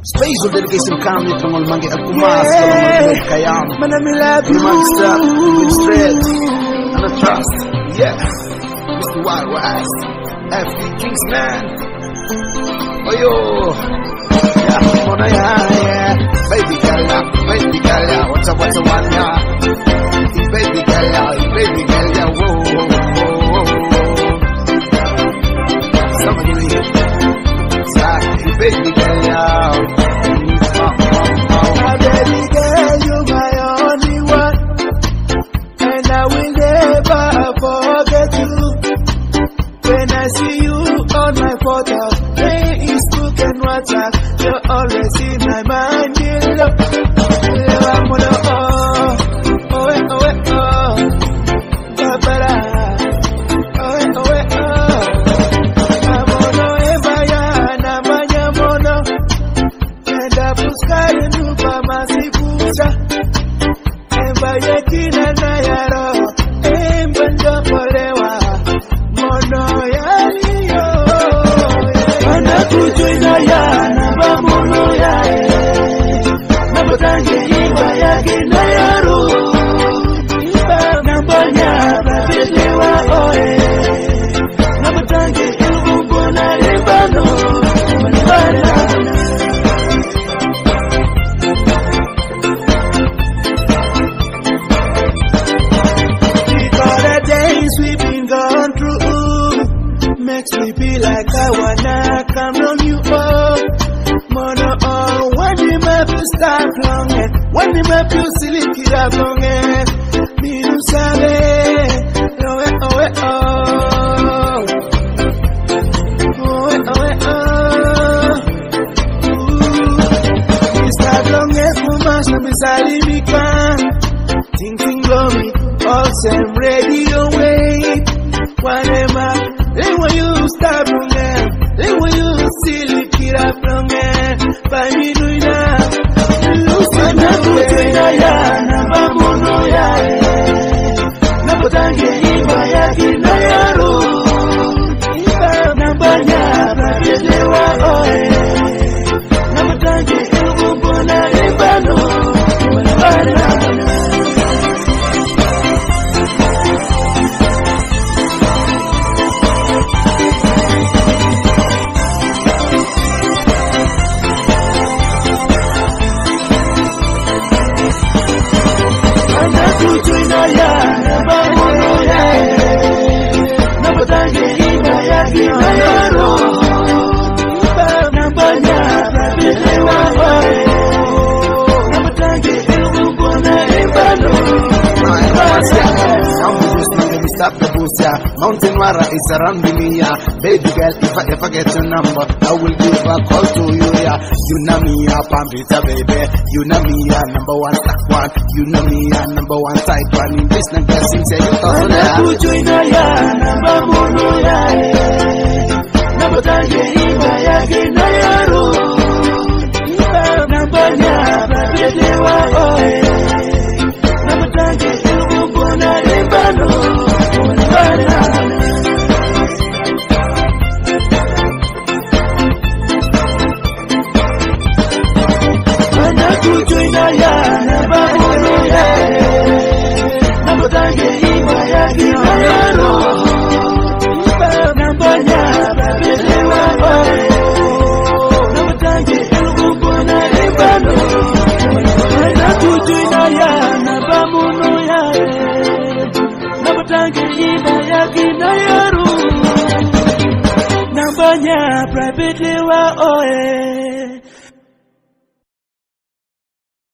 Special dedication kami tungol mangi akumas kalau kayam. Monster, straight, and I trust. Yeah, Mr. Wild West, FD Kingsman. Oh yo, yeah, mona yeah, baby girl, yeah, what's up, one yeah, baby girl, yeah, whoa, somebody, baby girl, yeah. Baby girl, you my only one, and I will never forget you. When I see you on my photo, Facebook and WhatsApp, you're always in my mind. I'm gonna makes me feel like I wanna come on you up. Mono when the map you start long when the map you silly kid up long me no sabe start long much no beside me can thinking glory all same radio wait whatever. Then when you start from there, then when you silly kid up from there, by me doing that, you say that to ya, number mono ya, number tangi iba ya kinayaro, number ya, prabile wa oe, number tangi ibu bona ibano, Mountain Mara is around me, yeah. Baby girl, if I get your number, I will give a call to you, yeah. You know me, yeah, Pampita, baby. You know me, yeah, number one, stack one. You know me, yeah, number one, side one. In this and blessing, say you thought that. Number one, yeah. Number tangi, iba ya kinayaro. Number ya, prabile wa oe. Number tangi, ibu bona ibano. Privately wa oe